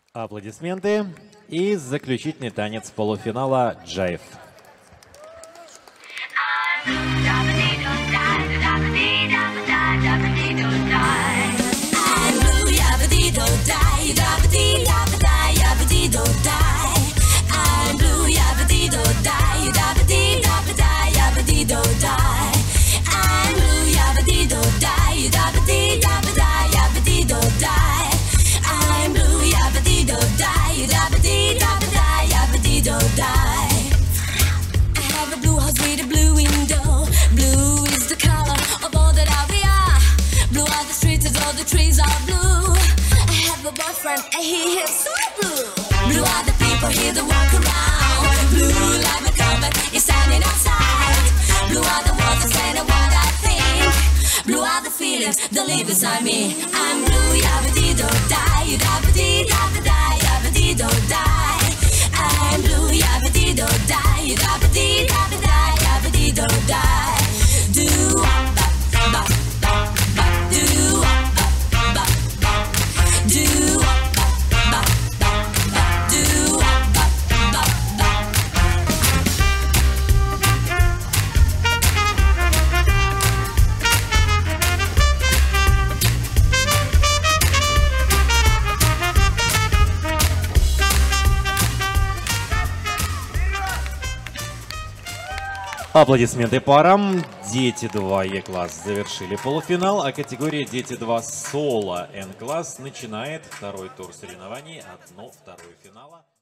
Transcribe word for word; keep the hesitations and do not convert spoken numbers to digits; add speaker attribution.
Speaker 1: Аплодисменты. И заключительный танец полуфинала «Джайв».
Speaker 2: Trees are blue. I have a boyfriend and he is so blue. Blue are the people here that walk around. Blue like a comet is standing outside. Blue are the ones that say what I think. Blue are the feelings that live inside me. I'm blue, yabba-dee-do die, yabba-dee, yabba-die, yabba-dee-do die. I'm blue, yabba-dee-do die, yabba-dee, yabba-die, yabba-dee-do die. Do ba ba ba ba do.
Speaker 1: Аплодисменты парам. Дети два Е-класс завершили полуфинал, а категория Дети два соло Н-класс начинает второй тур соревнований от второго финала.